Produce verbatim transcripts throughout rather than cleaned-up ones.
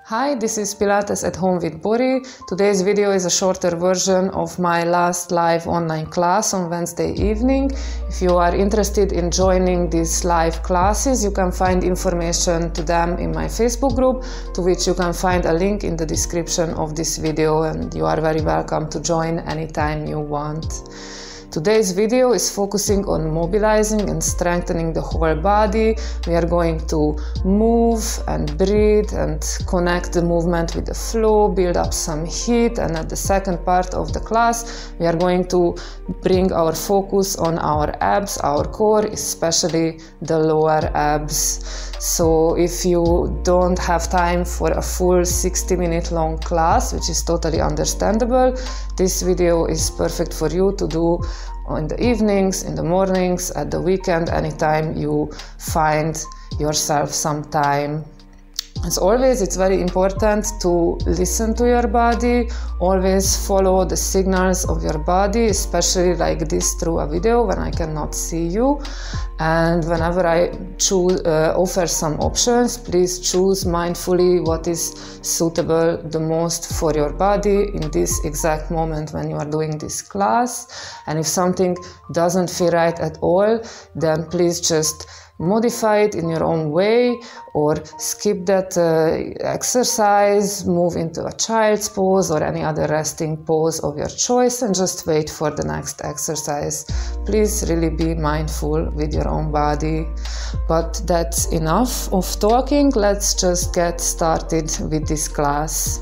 Hi, this is Pilates at home with Bori. Today's video is a shorter version of my last live online class on Wednesday evening. If you are interested in joining these live classes, you can find information to them in my Facebook group, to which you can find a link in the description of this video, and you are very welcome to join anytime you want. Today's video is focusing on mobilizing and strengthening the whole body. We are going to move and breathe and connect the movement with the flow, build up some heat, and at the second part of the class we are going to bring our focus on our abs, our core, especially the lower abs. So if you don't have time for a full sixty minute long class, which is totally understandable, this video is perfect for you to do in the evenings, in the mornings, at the weekend, anytime you find yourself some time. As always, it's very important to listen to your body, always follow the signals of your body, especially like this through a video when I cannot see you. And whenever I choose, uh, offer some options, please choose mindfully what is suitable the most for your body in this exact moment when you are doing this class. And if something doesn't feel right at all, then please just modify it in your own way, or skip that uh, exercise, move into a child's pose or any other resting pose of your choice, and just wait for the next exercise. Please really be mindful with your own body. But that's enough of talking. Let's just get started with this class.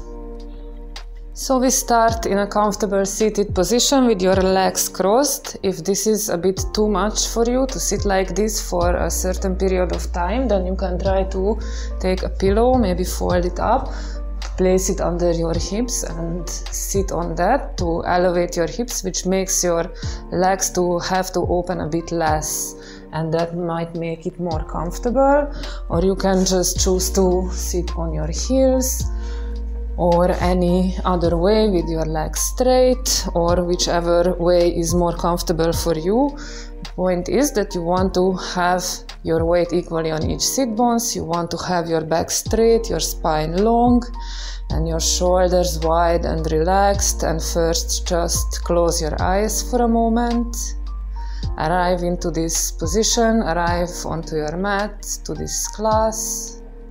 So we start in a comfortable seated position with your legs crossed. If this is a bit too much for you to sit like this for a certain period of time, then you can try to take a pillow, maybe fold it up, place it under your hips and sit on that to elevate your hips, which makes your legs to have to open a bit less, and that might make it more comfortable. Or you can just choose to sit on your heels, or any other way with your legs straight, or whichever way is more comfortable for you. The point is that you want to have your weight equally on each sit bones. You want to have your back straight, your spine long, and your shoulders wide and relaxed. And first, just close your eyes for a moment. Arrive into this position, arrive onto your mat to this class.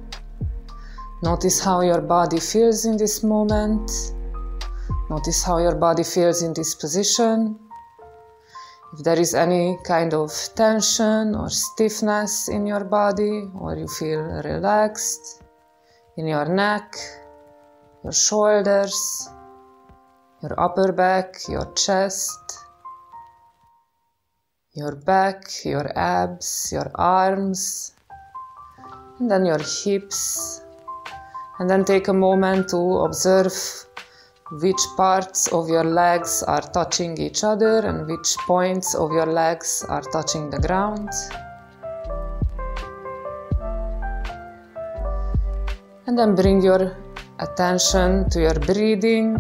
Notice how your body feels in this moment. Notice how your body feels in this position. If there is any kind of tension or stiffness in your body, or you feel relaxed in your neck, your shoulders, your upper back, your chest, your back, your abs, your arms, and then your hips. And then take a moment to observe which parts of your legs are touching each other and which points of your legs are touching the ground. And then bring your attention to your breathing.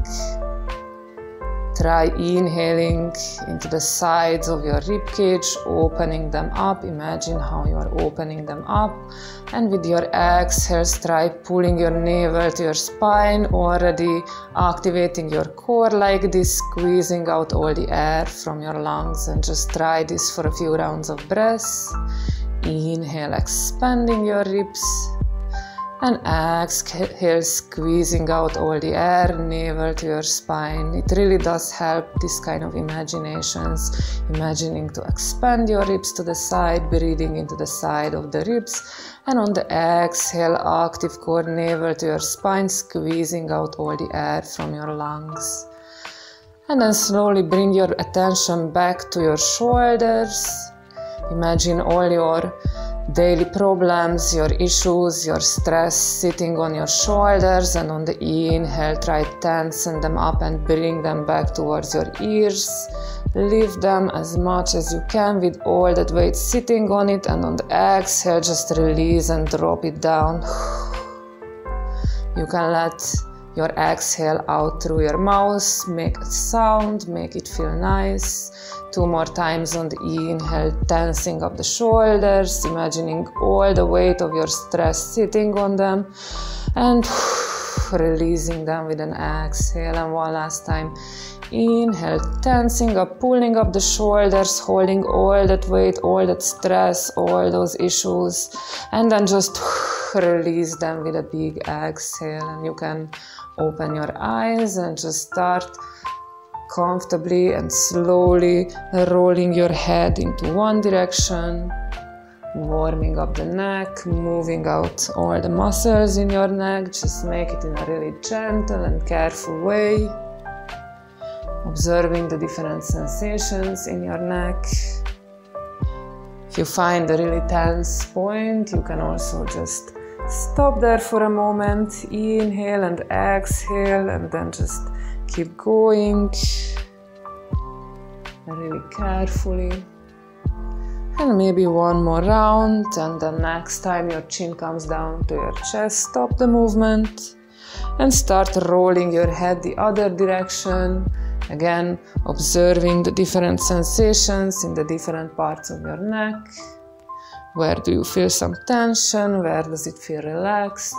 Try inhaling into the sides of your ribcage, opening them up. Imagine how you are opening them up. And with your exhale, try pulling your navel to your spine, already activating your core like this, squeezing out all the air from your lungs. And just try this for a few rounds of breath. Inhale, expanding your ribs. And exhale, squeezing out all the air, navel to your spine. It really does help, this kind of imaginations. Imagining to expand your ribs to the side, breathing into the side of the ribs. And on the exhale, active core, navel to your spine, squeezing out all the air from your lungs. And then slowly bring your attention back to your shoulders. Imagine all your daily problems, your issues, your stress sitting on your shoulders, and on the inhale try to tensen them up and bring them back towards your ears. Lift them as much as you can with all that weight sitting on it, and on the exhale just release and drop it down. You can let your exhale out through your mouth, make a sound, make it feel nice. Two more times on the inhale, tensing up the shoulders, imagining all the weight of your stress sitting on them. And releasing them with an exhale. And one last time. Inhale, tensing up, pulling up the shoulders, holding all that weight, all that stress, all those issues. And then just release them with a big exhale. And you can open your eyes and just start comfortably and slowly rolling your head into one direction, warming up the neck, moving out all the muscles in your neck. Just make it in a really gentle and careful way, observing the different sensations in your neck. If you find a really tense point, you can also just stop there for a moment, inhale and exhale, and then just keep going really carefully. And maybe one more round, and the next time your chin comes down to your chest, stop the movement and start rolling your head the other direction. Again, observing the different sensations in the different parts of your neck. Where do you feel some tension? Where does it feel relaxed?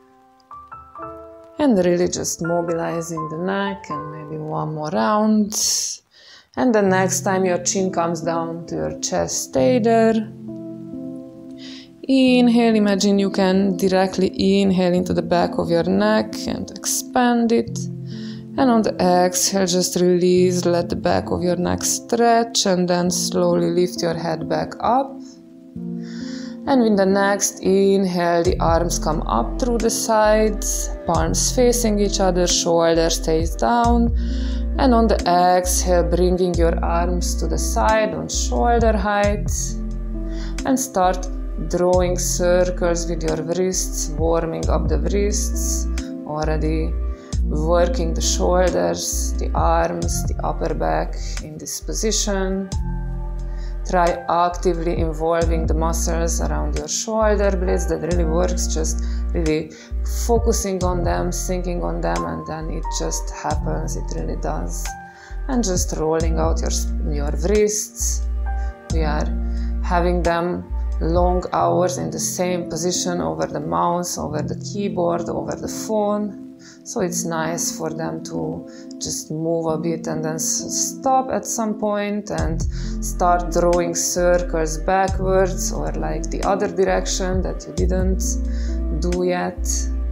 And really just mobilizing the neck, and maybe one more round. And the next time your chin comes down to your chest, stay there. Inhale, imagine you can directly inhale into the back of your neck and expand it. And on the exhale, just release, let the back of your neck stretch, and then slowly lift your head back up. And with the next inhale, the arms come up through the sides, palms facing each other, shoulder stays down. And on the exhale, bringing your arms to the side on shoulder height. And start drawing circles with your wrists, warming up the wrists, already working the shoulders, the arms, the upper back in this position. Try actively involving the muscles around your shoulder blades. That really works, just really focusing on them, thinking on them, and then it just happens, it really does. And just rolling out your, your wrists. We are having them long hours in the same position over the mouse, over the keyboard, over the phone. So it's nice for them to just move a bit and then stop at some point and start drawing circles backwards or like the other direction that you didn't do yet.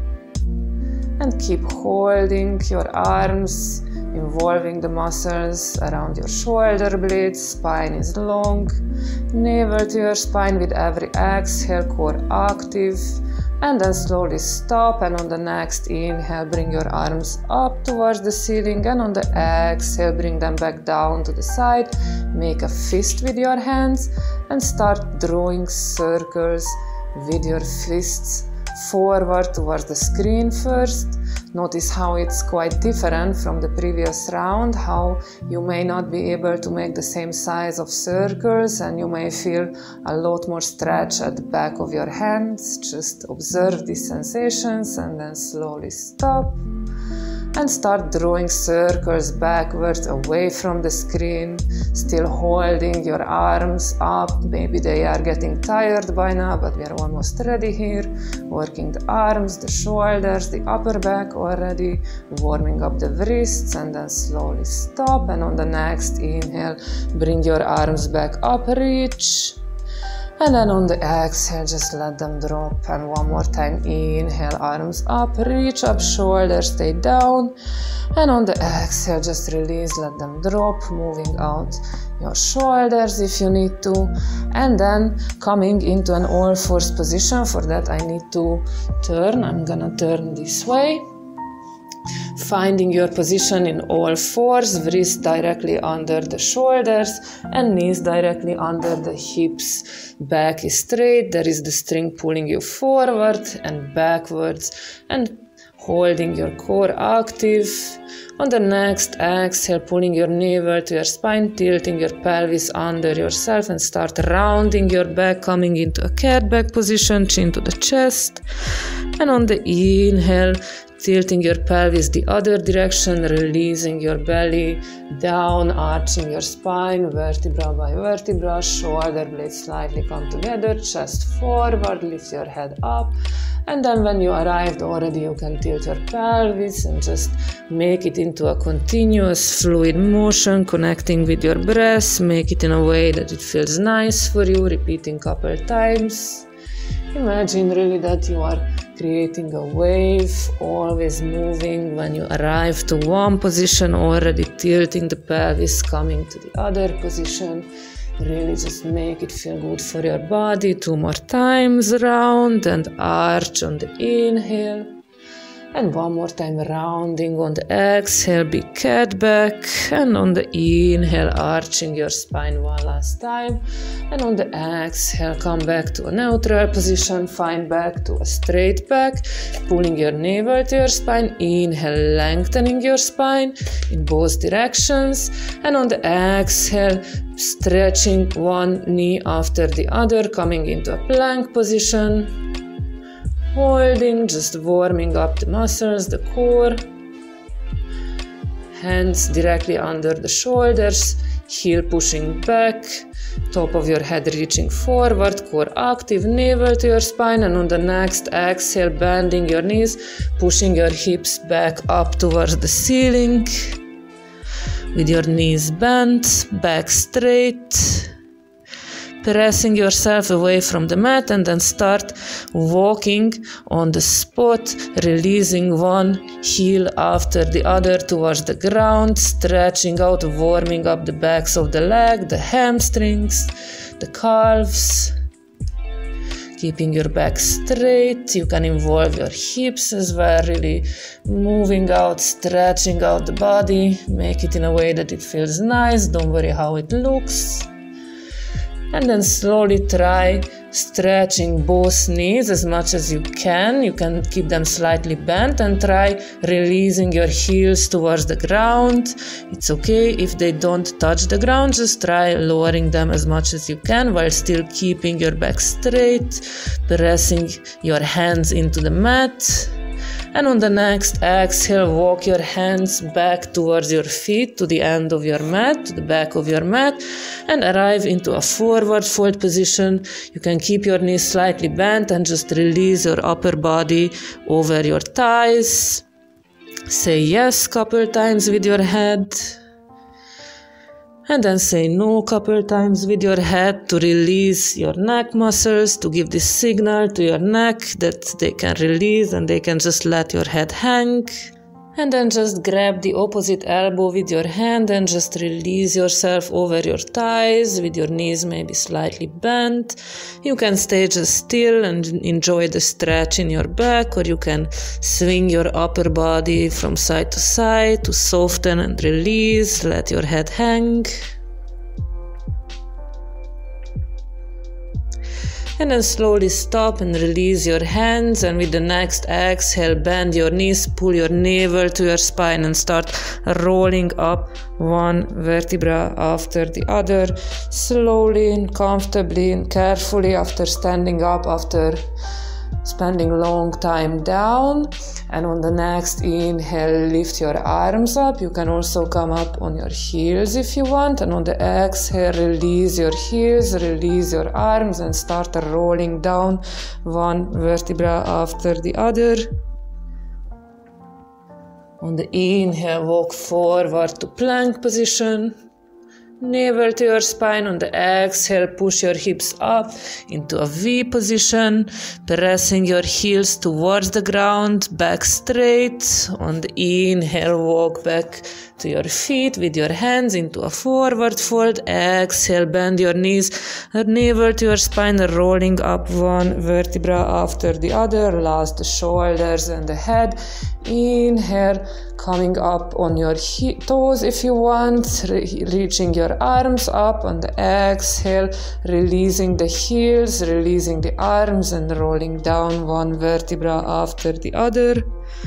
And keep holding your arms, involving the muscles around your shoulder blades. Spine is long. Navel to your spine with every exhale, core active. And then slowly stop, and on the next inhale, bring your arms up towards the ceiling, and on the exhale, bring them back down to the side. Make a fist with your hands and start drawing circles with your fists forward towards the screen first. Notice how it's quite different from the previous round, how you may not be able to make the same size of circles and you may feel a lot more stretch at the back of your hands. Just observe these sensations and then slowly stop. And start drawing circles backwards away from the screen, still holding your arms up. Maybe they are getting tired by now, but we are almost ready here. Working the arms, the shoulders, the upper back already, warming up the wrists, and then slowly stop. And on the next inhale, bring your arms back up, reach. And then on the exhale, just let them drop. And one more time, inhale, arms up, reach up, shoulders stay down. And on the exhale, just release, let them drop, moving out your shoulders if you need to. And then coming into an all fours position. For that, I need to turn. I'm gonna turn this way. Finding your position in all fours, wrists directly under the shoulders and knees directly under the hips. Back is straight, there is the string pulling you forward and backwards and holding your core active. On the next exhale, pulling your navel to your spine, tilting your pelvis under yourself and start rounding your back, coming into a cat back position, chin to the chest. And on the inhale, tilting your pelvis the other direction, releasing your belly down, arching your spine, vertebra by vertebra, shoulder blades slightly come together, chest forward, lift your head up. And then when you arrived already, you can tilt your pelvis and just make it into a continuous fluid motion, connecting with your breath. Make it in a way that it feels nice for you, repeating a couple times. Imagine really that you are creating a wave, always moving. When you arrive to one position, already tilting the pelvis, coming to the other position. Really just make it feel good for your body. Two more times, round and arch on the inhale. And one more time, rounding on the exhale, big cat back. And on the inhale, arching your spine one last time. And on the exhale, come back to a neutral position, find back to a straight back, pulling your navel to your spine. Inhale, lengthening your spine in both directions. And on the exhale, stretching one knee after the other, coming into a plank position. Holding, just warming up the muscles, the core. Hands directly under the shoulders, heel pushing back, top of your head reaching forward, core active, navel to your spine, and on the next exhale, bending your knees, pushing your hips back up towards the ceiling. With your knees bent, back straight. Pressing yourself away from the mat and then start walking on the spot, releasing one heel after the other towards the ground, stretching out, warming up the backs of the leg, the hamstrings, the calves. Keeping your back straight. You can involve your hips as well, really moving out, stretching out the body. Make it in a way that it feels nice. Don't worry how it looks. And then slowly try stretching both knees as much as you can. You can keep them slightly bent and try releasing your heels towards the ground. It's okay if they don't touch the ground, just try lowering them as much as you can while still keeping your back straight, pressing your hands into the mat. And on the next exhale, walk your hands back towards your feet, to the end of your mat, to the back of your mat, and arrive into a forward fold position. You can keep your knees slightly bent and just release your upper body over your thighs. Say yes couple times with your head. And then say no a couple times with your head to release your neck muscles, to give this signal to your neck that they can release and they can just let your head hang. And then just grab the opposite elbow with your hand and just release yourself over your thighs with your knees maybe slightly bent. You can stay just still and enjoy the stretch in your back, or you can swing your upper body from side to side to soften and release. Let your head hang. And then slowly stop and release your hands, and with the next exhale, bend your knees, pull your navel to your spine and start rolling up one vertebra after the other, slowly and comfortably and carefully after standing up, after spending long time down. And on the next inhale, lift your arms up. You can also come up on your heels if you want. And on the exhale, release your heels, release your arms, and start rolling down one vertebra after the other. On the inhale, walk forward to plank position. Navel to your spine. On the exhale, push your hips up into a V position, pressing your heels towards the ground, back straight. On the inhale, walk back to your feet with your hands into a forward fold. Exhale, bend your knees, navel to your spine, rolling up one vertebra after the other. Last, the shoulders and the head. Inhale, coming up on your toes if you want, re reaching your arms up. On the exhale, releasing the heels, releasing the arms, and rolling down one vertebra after the other.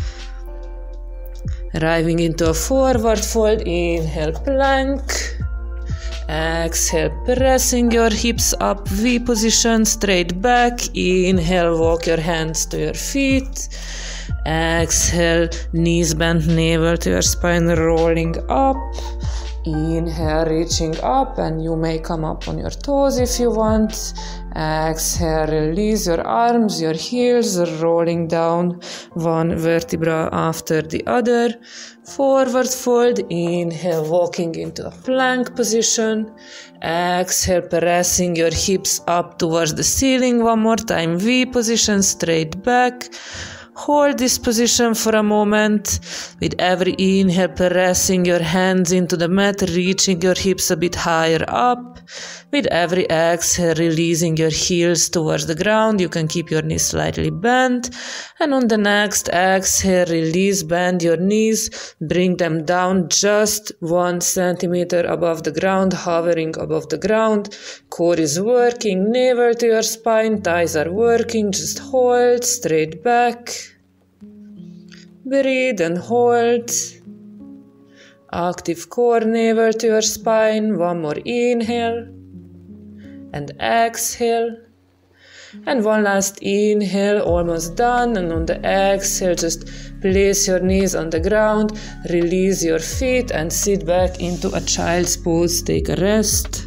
Arriving into a forward fold. Inhale, plank. Exhale, pressing your hips up, V position, straight back. Inhale, walk your hands to your feet. Exhale, knees bent, navel to your spine, rolling up. Inhale, reaching up, and you may come up on your toes if you want. Exhale, release your arms, your heels, rolling down one vertebra after the other. Forward fold. Inhale, walking into a plank position. Exhale, pressing your hips up towards the ceiling. One more time, V position, straight back. Hold this position for a moment. With every inhale, pressing your hands into the mat, reaching your hips a bit higher up. With every exhale, releasing your heels towards the ground. You can keep your knees slightly bent. And on the next exhale, release, bend your knees. Bring them down just one centimeter above the ground, hovering above the ground. Core is working, navel to your spine, thighs are working. Just hold, straight back. Breathe and hold. Active core, navel to your spine. One more inhale. And exhale. And one last inhale, almost done. And on the exhale, just place your knees on the ground. Release your feet and sit back into a child's pose. Take a rest.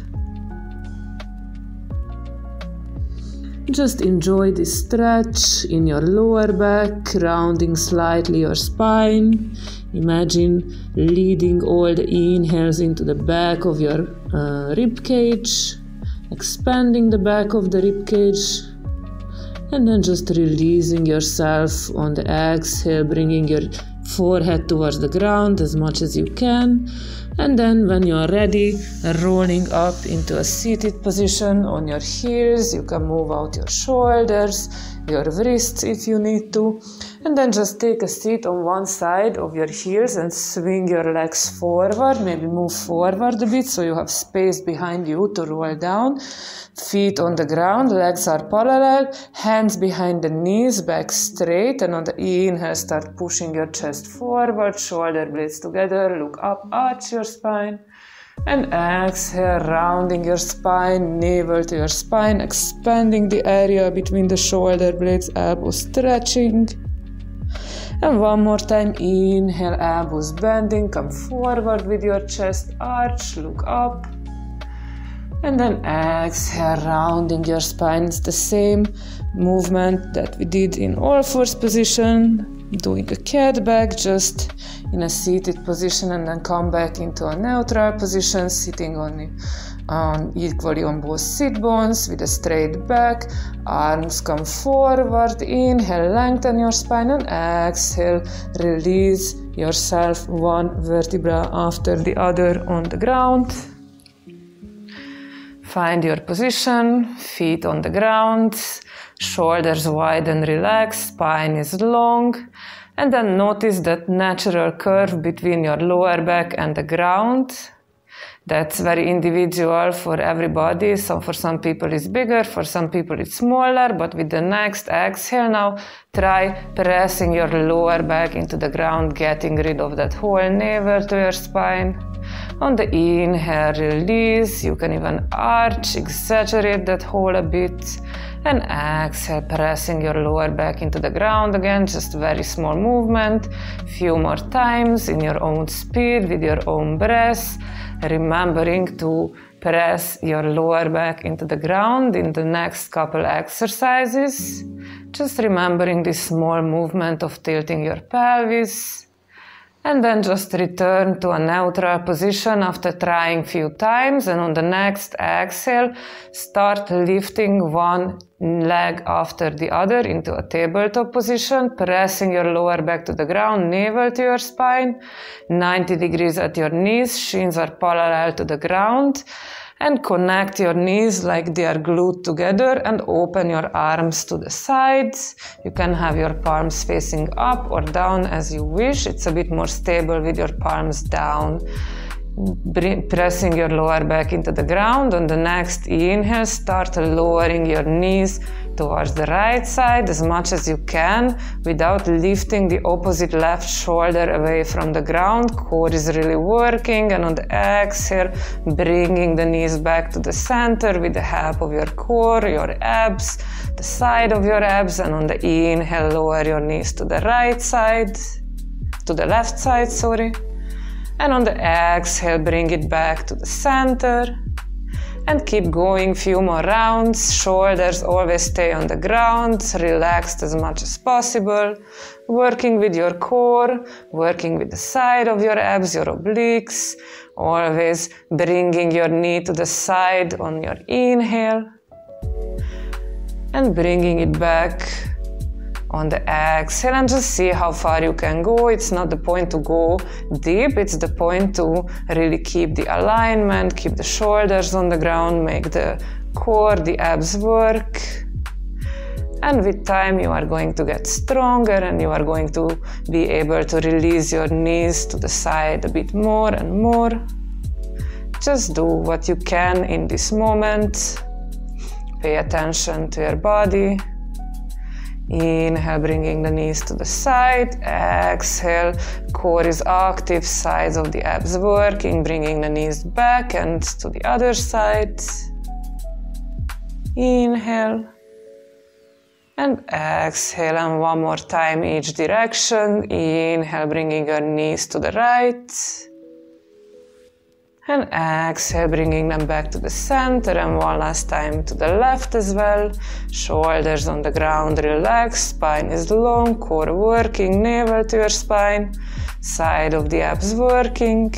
Just enjoy this stretch in your lower back, rounding slightly your spine. Imagine leading all the inhales into the back of your uh, rib cage, expanding the back of the rib cage, and then just releasing yourself on the exhale, bringing your forehead towards the ground as much as you can. And then when you are ready, rolling up into a seated position on your heels. You can move out your shoulders, your wrists if you need to. And then just take a seat on one side of your heels and swing your legs forward. Maybe move forward a bit so you have space behind you to roll down. Feet on the ground, legs are parallel, hands behind the knees, back straight, and on the inhale start pushing your chest forward, shoulder blades together, look up, arch your spine, and exhale, rounding your spine, navel to your spine, expanding the area between the shoulder blades, elbows stretching. And one more time, inhale, elbows bending, come forward with your chest, arch, look up. And then exhale, rounding your spine. It's the same movement that we did in all fours position, doing a cat back just in a seated position, and then come back into a neutral position, sitting on, on equally on both sit bones with a straight back. Arms come forward, inhale, lengthen your spine, and exhale, release yourself one vertebra after the other on the ground. Find your position, feet on the ground, shoulders wide and relaxed, spine is long, and then notice that natural curve between your lower back and the ground. That's very individual for everybody. So for some people it's bigger, for some people it's smaller, but with the next exhale now, try pressing your lower back into the ground, getting rid of that whole navel to your spine. On the inhale, release. You can even arch, exaggerate that hole a bit. And exhale, pressing your lower back into the ground again. Just very small movement. Few more times in your own speed, with your own breath. Remembering to press your lower back into the ground in the next couple exercises. Just remembering this small movement of tilting your pelvis. And then just return to a neutral position after trying few times. And on the next exhale, start lifting one leg after the other into a tabletop position, pressing your lower back to the ground, navel to your spine, ninety degrees at your knees, shins are parallel to the ground. And connect your knees like they are glued together and open your arms to the sides. You can have your palms facing up or down as you wish. It's a bit more stable with your palms down. bring, pressing your lower back into the ground. On the next inhale, start lowering your knees towards the right side as much as you can without lifting the opposite left shoulder away from the ground. Core is really working, and on the exhale, bringing the knees back to the center with the help of your core, your abs, the side of your abs, and on the inhale, lower your knees to the right side, to the left side, sorry. And on the exhale, bring it back to the center. And keep going, few more rounds. Shoulders always stay on the ground, relaxed as much as possible. Working with your core, working with the side of your abs, your obliques. Always bringing your knee to the side on your inhale. And bringing it back on the exhale, and just see how far you can go. It's not the point to go deep, it's the point to really keep the alignment, keep the shoulders on the ground, make the core, the abs work. And with time you are going to get stronger, and you are going to be able to release your knees to the side a bit more and more. Just do what you can in this moment. Pay attention to your body. Inhale, bringing the knees to the side. Exhale, core is active, sides of the abs working, bringing the knees back and to the other side. Inhale. And exhale, and one more time each direction. Inhale, bringing your knees to the right. And exhale, bringing them back to the center, and one last time to the left as well. Shoulders on the ground, relaxed, spine is long, core working, navel to your spine, side of the abs working.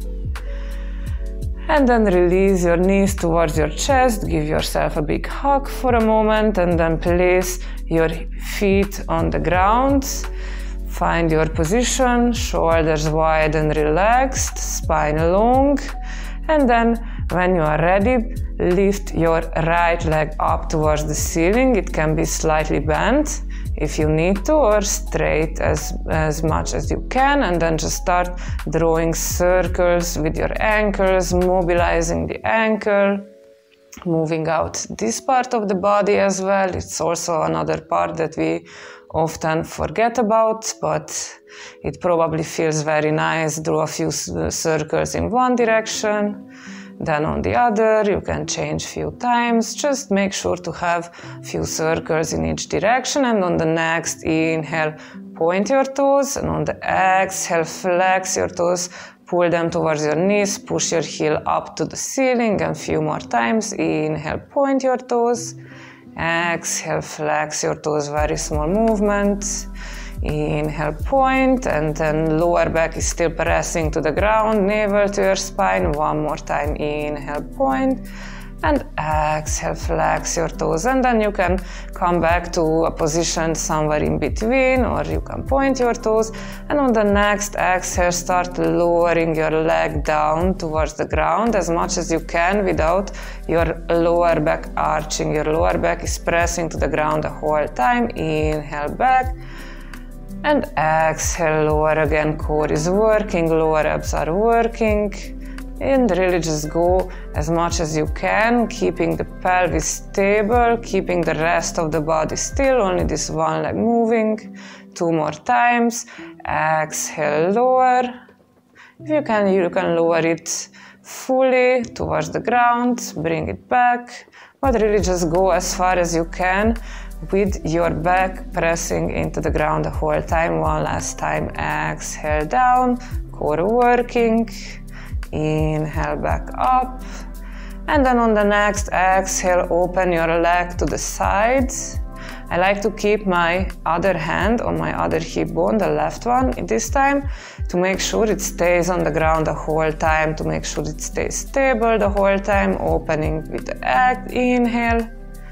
And then release your knees towards your chest, give yourself a big hug for a moment, and then place your feet on the ground. Find your position, shoulders wide and relaxed, spine long. And then when you are ready, lift your right leg up towards the ceiling. It can be slightly bent if you need to, or straight as, as much as you can. And then just start drawing circles with your ankles, mobilizing the ankle, moving out this part of the body as well. It's also another part that we often forget about, but it probably feels very nice. Draw a few circles in one direction, then on the other. You can change few times. Just make sure to have few circles in each direction. And on the next inhale, point your toes, and on the exhale, flex your toes, pull them towards your knees, push your heel up to the ceiling, and few more times. Inhale, point your toes. Exhale, flex your toes, very small movement. Inhale, point, and then lower back is still pressing to the ground, navel to your spine. One more time, inhale, point, and exhale, flex your toes. And then you can come back to a position somewhere in between, or you can point your toes. And on the next exhale, start lowering your leg down towards the ground as much as you can without your lower back arching. Your lower back is pressing to the ground the whole time. Inhale, back. And exhale, lower again. Core is working, lower abs are working. And really just go as much as you can, keeping the pelvis stable, keeping the rest of the body still, only this one leg moving. Two more times. Exhale, lower. If you can, you can lower it fully towards the ground, bring it back, but really just go as far as you can with your back pressing into the ground the whole time. One last time. Exhale, down, core working. Inhale, back up. And then on the next exhale, open your leg to the sides. I like to keep my other hand on my other hip bone, the left one this time, to make sure it stays on the ground the whole time, to make sure it stays stable the whole time. Opening with the inhale.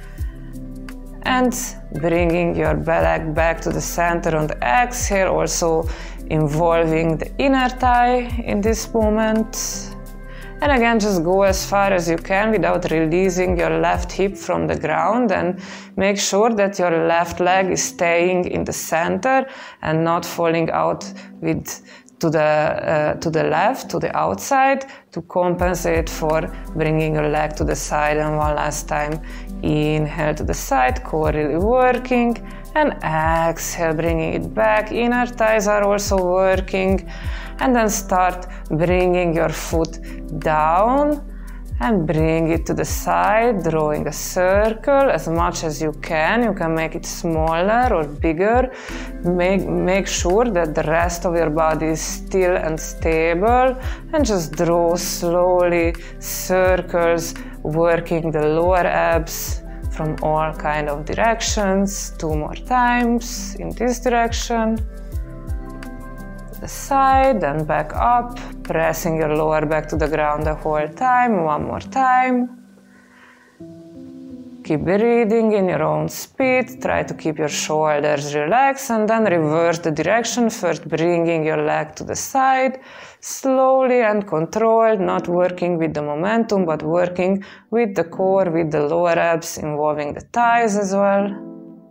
And bringing your leg back to the center on the exhale, also involving the inner thigh in this moment. And again, just go as far as you can without releasing your left hip from the ground, and make sure that your left leg is staying in the center and not falling out with to the, uh, to the left, to the outside, to compensate for bringing your leg to the side. And one last time, inhale to the side, core really working, and exhale, bringing it back. Inner thighs are also working. And then start bringing your foot down and bring it to the side, drawing a circle as much as you can. You can make it smaller or bigger. Make, make sure that the rest of your body is still and stable, and just draw slowly circles, working the lower abs from all kind of directions. Two more times in this direction. The side, then back up, pressing your lower back to the ground the whole time. One more time. Keep breathing in your own speed. Try to keep your shoulders relaxed, and then reverse the direction. First bringing your leg to the side, slowly and controlled, not working with the momentum, but working with the core, with the lower abs, involving the thighs as well.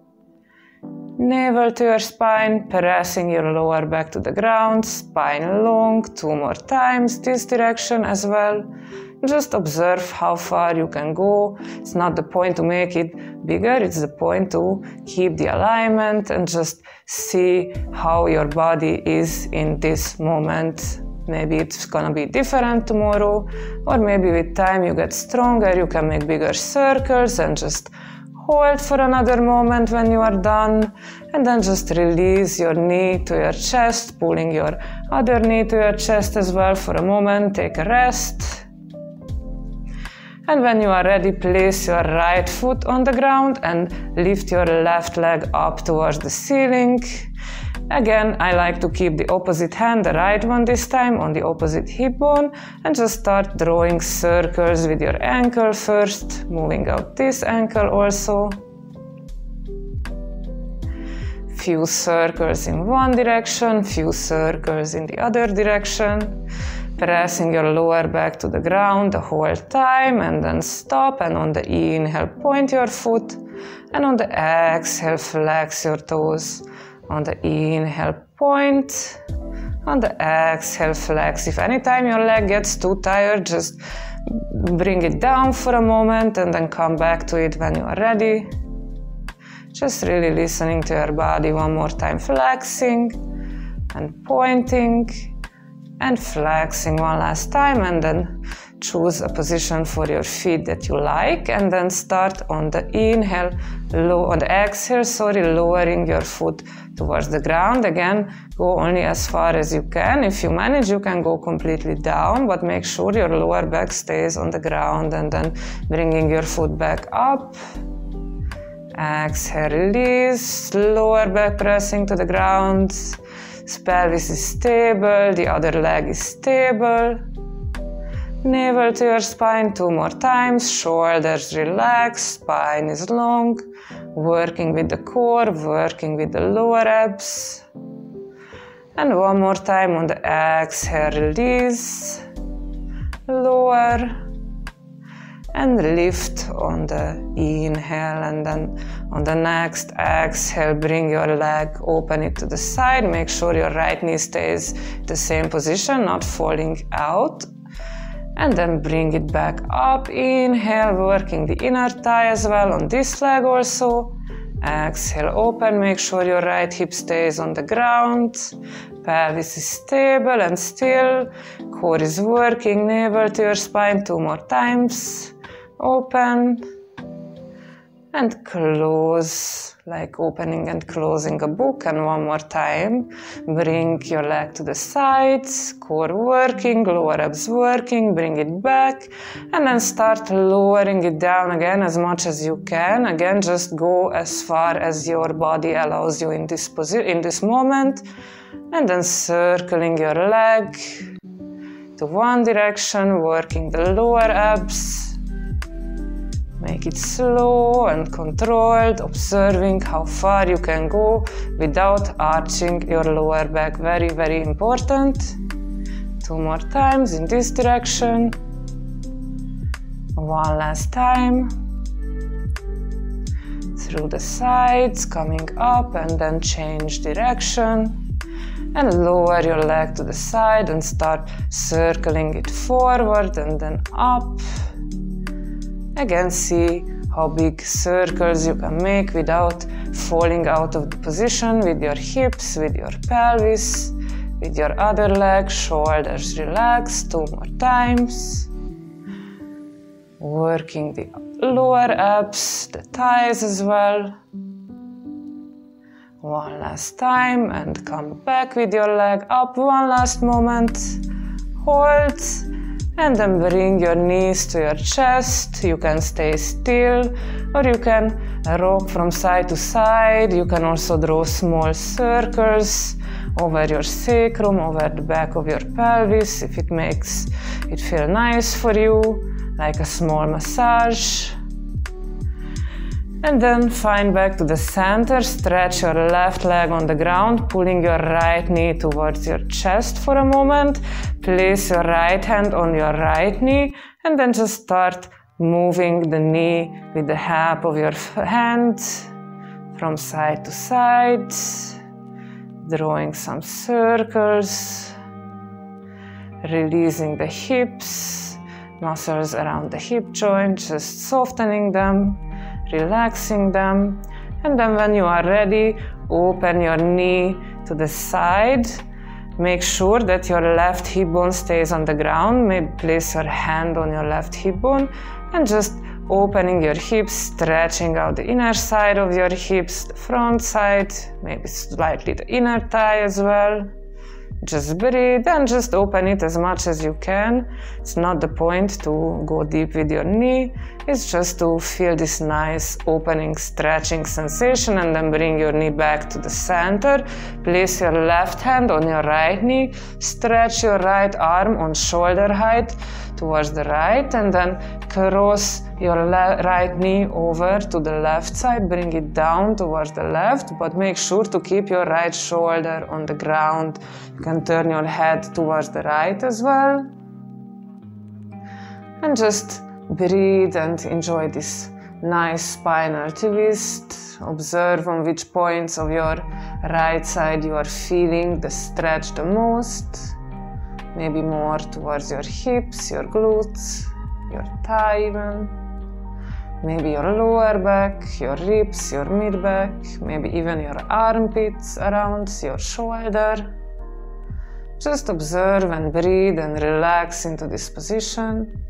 Navel to your spine, pressing your lower back to the ground, spine long, two more times, this direction as well. Just observe how far you can go. It's not the point to make it bigger, it's the point to keep the alignment and just see how your body is in this moment. Maybe it's gonna be different tomorrow, or maybe with time you get stronger, you can make bigger circles and just hold for another moment when you are done, and then just release your knee to your chest, pulling your other knee to your chest as well for a moment. Take a rest. And when you are ready, place your right foot on the ground and lift your left leg up towards the ceiling. Again, I like to keep the opposite hand, the right one this time, on the opposite hip bone, and just start drawing circles with your ankle first, moving out this ankle also. Few circles in one direction, few circles in the other direction. Pressing your lower back to the ground the whole time, and then stop, and on the inhale, point your foot, and on the exhale, flex your toes. On the inhale, point. On the exhale, flex. If anytime your leg gets too tired, just bring it down for a moment and then come back to it when you are ready. Just really listening to your body. One more time, flexing and pointing and flexing one last time, and then choose a position for your feet that you like, and then start on the inhale, low, on the exhale, sorry, lowering your foot towards the ground. Again, go only as far as you can. If you manage, you can go completely down, but make sure your lower back stays on the ground, and then bringing your foot back up. Exhale, release, lower back pressing to the ground. Pelvis is stable, the other leg is stable. Navel to your spine, two more times. Shoulders relaxed, spine is long. Working with the core, working with the lower abs. And one more time on the exhale, release. Lower. And lift on the inhale, and then on the next exhale, bring your leg, open it to the side. Make sure your right knee stays the same position, not falling out. And then bring it back up. Inhale, working the inner thigh as well on this leg also. Exhale, open. Make sure your right hip stays on the ground. Pelvis is stable and still. Core is working. Navel to your spine, two more times. Open and close, like opening and closing a book. And one more time, bring your leg to the sides, core working, lower abs working, bring it back, and then start lowering it down again as much as you can. Again, just go as far as your body allows you in this position, in this moment, and then circling your leg to one direction, working the lower abs. Make it slow and controlled, observing how far you can go without arching your lower back. Very, very important. Two more times in this direction. One last time. Through the sides, coming up, and then change direction. And lower your leg to the side and start circling it forward and then up. Again, see how big circles you can make without falling out of the position with your hips, with your pelvis, with your other leg, shoulders relaxed. Two more times. Working the lower abs, the thighs as well. One last time and come back with your leg up. One last moment. Hold. And then bring your knees to your chest. You can stay still or you can rock from side to side. You can also draw small circles over your sacrum, over the back of your pelvis if it makes it feel nice for you, like a small massage. And then find back to the center. Stretch your left leg on the ground, pulling your right knee towards your chest for a moment. Place your right hand on your right knee and then just start moving the knee with the help of your hand from side to side, drawing some circles, releasing the hips, muscles around the hip joint, just softening them, relaxing them. And then when you are ready, open your knee to the side. Make sure that your left hip bone stays on the ground. Maybe place your hand on your left hip bone and just opening your hips, stretching out the inner side of your hips, the front side, maybe slightly the inner thigh as well. Just breathe and just open it as much as you can. It's not the point to go deep with your knee. It's just to feel this nice opening, stretching sensation, and then bring your knee back to the center. Place your left hand on your right knee. Stretch your right arm on shoulder height towards the right, and then cross your right knee over to the left side. Bring it down towards the left, but make sure to keep your right shoulder on the ground. You can turn your head towards the right as well. And just breathe and enjoy this nice spinal twist. Observe on which points of your right side you are feeling the stretch the most. Maybe more towards your hips, your glutes, your thigh even. Maybe your lower back, your ribs, your mid-back, maybe even your armpits around your shoulder. Just observe and breathe and relax into this position.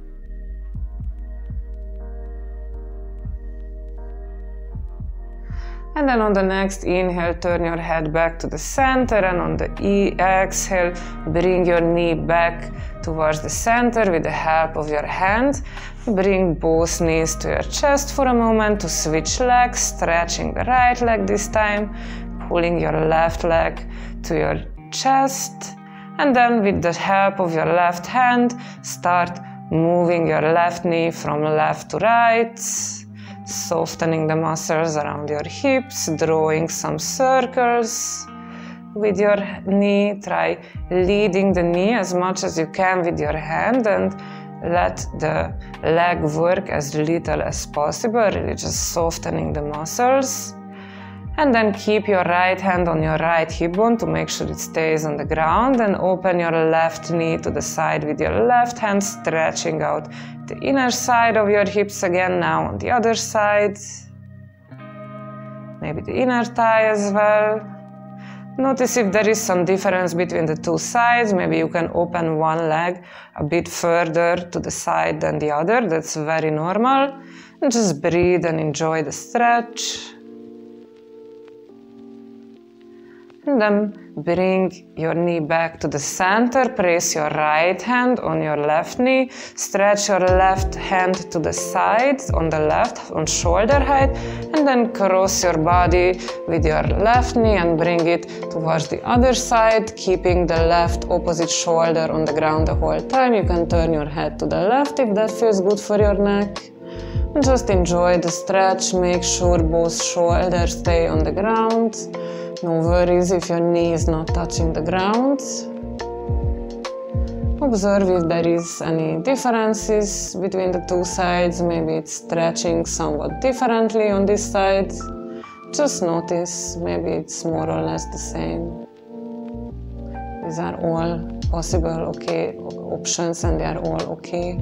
And then on the next inhale, turn your head back to the center, and on the exhale, bring your knee back towards the center with the help of your hand. Bring both knees to your chest for a moment to switch legs, stretching the right leg this time, pulling your left leg to your chest, and then with the help of your left hand, start moving your left knee from left to right, softening the muscles around your hips, drawing some circles with your knee. Try leading the knee as much as you can with your hand and let the leg work as little as possible, really just softening the muscles. And then keep your right hand on your right hip bone to make sure it stays on the ground, and open your left knee to the side with your left hand, stretching out the inner side of your hips again, now on the other side. Maybe the inner thigh as well. Notice if there is some difference between the two sides. Maybe you can open one leg a bit further to the side than the other. That's very normal. And just breathe and enjoy the stretch. And then bring your knee back to the center. Place your right hand on your left knee. Stretch your left hand to the side on the left, on shoulder height. And then cross your body with your left knee and bring it towards the other side, keeping the left opposite shoulder on the ground the whole time. You can turn your head to the left if that feels good for your neck. And just enjoy the stretch. Make sure both shoulders stay on the ground. No worries if your knee is not touching the ground. Observe if there is any differences between the two sides. Maybe it's stretching somewhat differently on this side. Just notice, maybe it's more or less the same. These are all possible okay options, and they are all okay.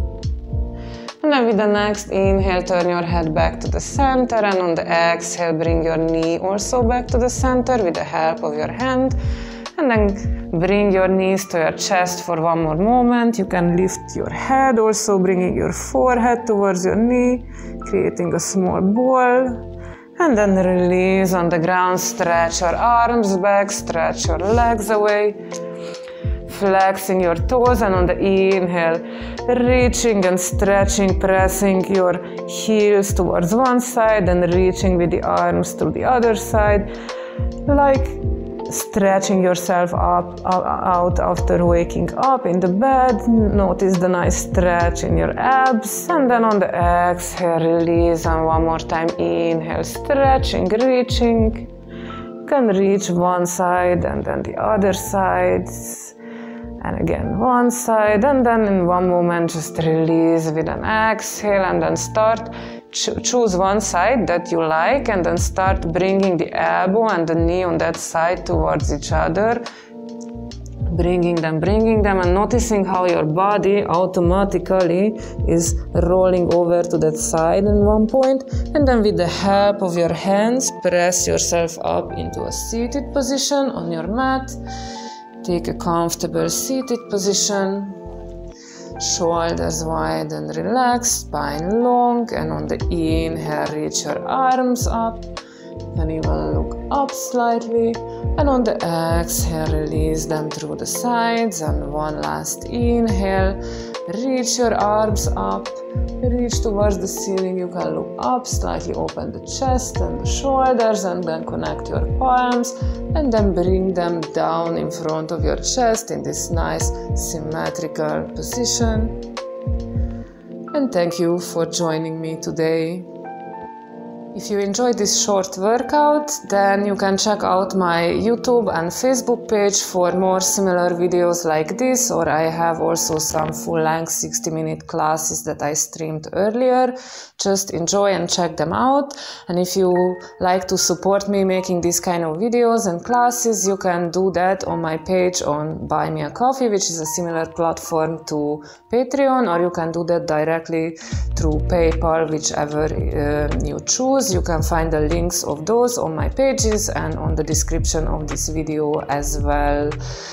And then with the next inhale, turn your head back to the center, and on the exhale, bring your knee also back to the center with the help of your hand. And then bring your knees to your chest for one more moment. You can lift your head, also bringing your forehead towards your knee, creating a small ball. And then release on the ground, stretch your arms back, stretch your legs away, flexing your toes, and on the inhale, reaching and stretching, pressing your heels towards one side and reaching with the arms to the other side, like stretching yourself up, up out after waking up in the bed. Notice the nice stretch in your abs, and then on the exhale, release, and one more time, inhale, stretching, reaching. You can reach one side and then the other side, and again one side, and then in one moment just release with an exhale, and then start Cho choose one side that you like, and then start bringing the elbow and the knee on that side towards each other, bringing them, bringing them, and noticing how your body automatically is rolling over to that side in one point. And then with the help of your hands, press yourself up into a seated position on your mat. Take a comfortable seated position. Shoulders wide and relaxed, spine long, and on the inhale, reach your arms up. You can even look up slightly, and on the exhale, release them through the sides. And one last inhale, reach your arms up, reach towards the ceiling. You can look up, slightly open the chest and the shoulders, and then connect your palms, and then bring them down in front of your chest in this nice symmetrical position. And thank you for joining me today. If you enjoyed this short workout, then you can check out my YouTube and Facebook page for more similar videos like this, or I have also some full-length sixty minute classes that I streamed earlier. Just enjoy and check them out. And if you like to support me making these kind of videos and classes, you can do that on my page on Buy Me a Coffee, which is a similar platform to Patreon, or you can do that directly through PayPal, whichever uh, you choose. You can find the links of those on my pages and on the description of this video as well.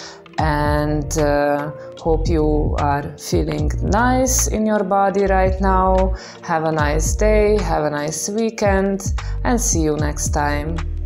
And uh, hope you are feeling nice in your body right now. Have a nice day, have a nice weekend, and see you next time.